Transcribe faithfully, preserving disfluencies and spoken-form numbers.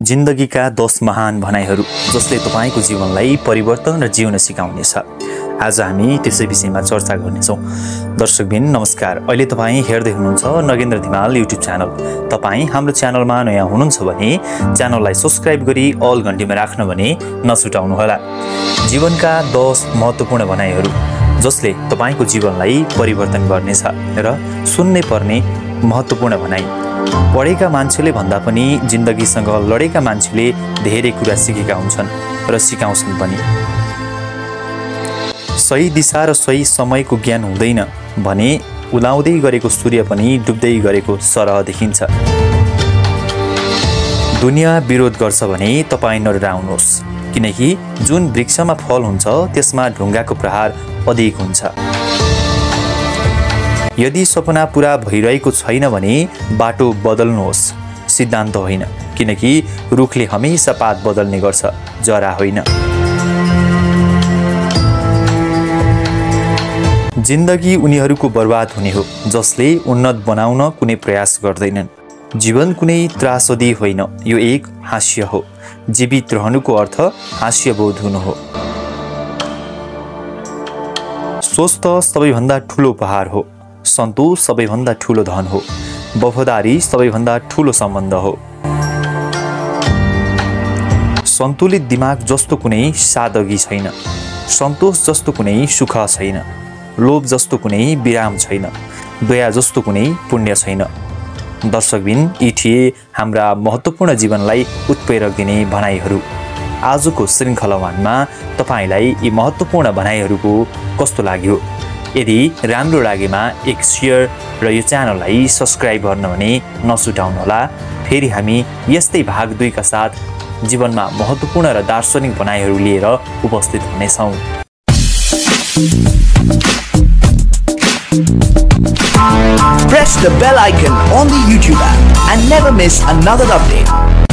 जिन्दगीका दस महान भनाइहरू जसले तपाईको जीवनलाई परिवर्तन र जिउन सिकाउनेछ। आज हामी त्यसै विषयमा चर्चा गर्नेछौँ। दर्शकबिन नमस्कार। अहिले तपाईँ हेर्दै हुनुहुन्छ नगेन्द्र धिमाल युट्युब च्यानल। तपाईँ हाम्रो च्यानलमा नयाँ हुनुहुन्छ भने च्यानललाई सब्स्क्राइब गरी अल घण्टीमा राख्न भने नछुटाउनुहोला। जीवनका दस महत्त्वपूर्ण भनाइहरू जसले तपाईको जीवनलाई परिवर्तन गर्नेछ र सुन्नै पर्ने महत्त्वपूर्ण भनाइ। पढेका मान्छेले भन्दा पनि जिन्दगीसँग लडेका मान्छेले धेरै कुरा सिकेका हुन्छन् र सिकाउँछन् पनि। सही दिशा र सही समयको ज्ञान हुँदैन भने उदाउँदै गरेको सूर्य पनि डुब्दै गरेको सरह देखिन्छ। दुनियाँ विरोध गर्छ भने तपाईँ नडराउनुहोस्, किनकि जुन वृक्षमा फल हुन्छ त्यसमा ढुङ्गाको प्रहार अधिक हुन्छ। यदि सपना पूरा भइरहेको छैन भने बाटो बदल्नुहोस्, सिद्धान्त होइन, किनकि रुखले हमेशा पात बदल्ने गर्छ, जरा होइन। जिन्दगी उनीहरूको बर्बाद हुने हो जसले उन्नत बनाउन कुनै प्रयास गर्दैनन्। जीवन कुनै त्रासदी होइन, यो एक हास्य हो। जीवित रहनुको अर्थ हास्यबोध हुनु हो। स्वस्थ सबैभन्दा ठुलो उपहार हो। सन्तोष सबैभन्दा ठुलो धन हो। वफादारी सबैभन्दा ठुलो सम्बन्ध हो। सन्तुलित दिमाग जस्तो कुनै सादगी छैन। सन्तोष जस्तो कुनै सुख छैन। लोभ जस्तो कुनै विराम छैन। दया जस्तो कुनै पुण्य छैन। दर्शकबिन, यी थिए हाम्रा महत्त्वपूर्ण जीवनलाई उत्प्रेरक दिने भनाइहरू। आजको श्रृङ्खलावानमा तपाईँलाई यी महत्त्वपूर्ण भनाइहरूको कस्तो लाग्यो? यदि राम्रो लागेमा एक सेयर र यो च्यानललाई सब्स्क्राइब गर्न भने नछुटाउनुहोला। फेरि हामी यस्तै भाग दुई का साथ जीवनमा महत्त्वपूर्ण र दार्शनिक भनाइहरू लिएर उपस्थित हुनेछौँ। Press the bell icon on the YouTube app and never miss another update.